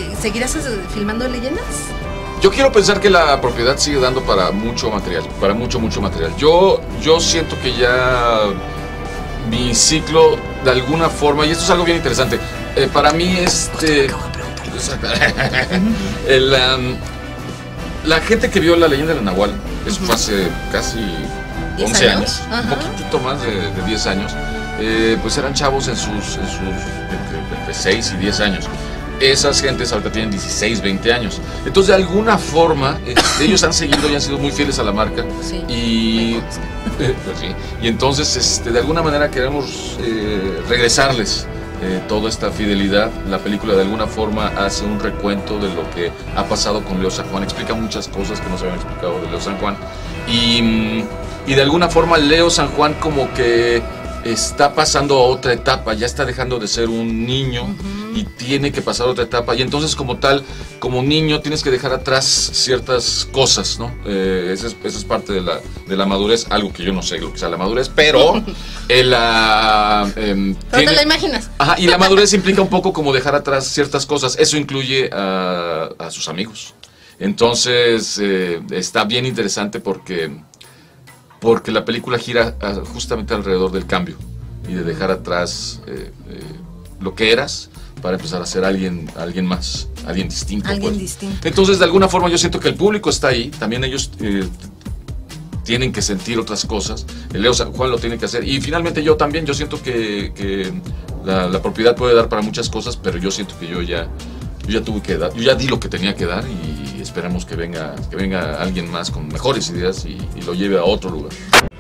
¿Seguirás filmando leyendas? Yo quiero pensar que la propiedad sigue dando para mucho material, para mucho material. Yo siento que ya mi ciclo, de alguna forma, y esto es algo bien interesante, para mí la gente que vio La leyenda de Nahual, eso fue hace casi 11 años, un poquitito más de 10 años, pues eran chavos en sus entre 6 y 10 años. Esas gentes ahorita tienen 16, 20 años. Entonces, de alguna forma, ellos han seguido y han sido muy fieles a la marca. Sí. Y, pues sí. Y entonces, de alguna manera queremos regresarles toda esta fidelidad. La película, de alguna forma, hace un recuento de lo que ha pasado con Leo San Juan. Explica muchas cosas que no se habían explicado de Leo San Juan. Y de alguna forma, Leo San Juan como que está pasando a otra etapa, ya está dejando de ser un niño y tiene que pasar a otra etapa, y entonces como tal, como niño tienes que dejar atrás ciertas cosas, ¿no? Esa es parte de la madurez, algo que yo no sé lo que sea la madurez, pero pero te la imaginas. Ajá, y la madurez implica un poco como dejar atrás ciertas cosas, eso incluye a sus amigos. Entonces está bien interesante porque la película gira justamente alrededor del cambio y de dejar atrás lo que eras para empezar a ser alguien más, alguien distinto. Alguien distinto. Entonces, de alguna forma, yo siento que el público está ahí, también ellos tienen que sentir otras cosas, el Leo San Juan lo tiene que hacer, y finalmente yo también, yo siento que la propiedad puede dar para muchas cosas, pero yo siento que yo ya tuve que dar, yo ya di lo que tenía que dar, y esperamos que venga alguien más con mejores ideas y lo lleve a otro lugar.